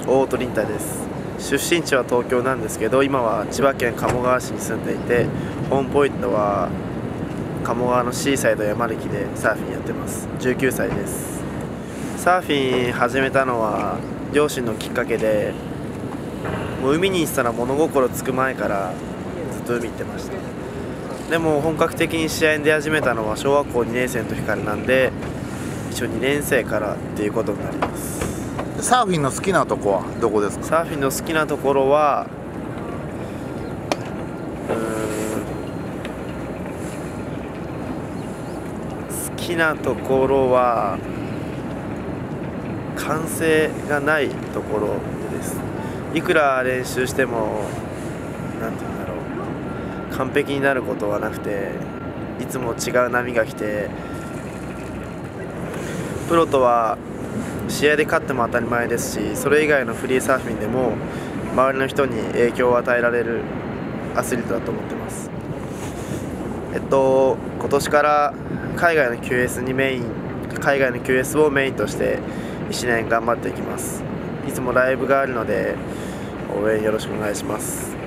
大戸凛太です。出身地は東京なんですけど、今は千葉県鴨川市に住んでいて、ホームポイントは鴨川のシーサイド山歴でサーフィンやってます。19歳です。サーフィン始めたのは両親のきっかけで、もう海に行ってたら物心つく前からずっと海行ってました。でも本格的に試合に出始めたのは小学校2年生の時からなんで、一応2年生からっていうことになります。 サーフィンの好きなとこはどこですか？ サーフィンの好きなところは好きなところは完成がないところです。いくら練習してもなんていうんだろう、完璧になることはなくて、いつも違う波が来て、プロとは試合で勝っても当たり前ですし、それ以外のフリーサーフィンでも周りの人に影響を与えられるアスリートだと思ってます。今年から海外の QS をメインとして1年頑張っていきます。いつもライブがあるので応援よろしくお願いします。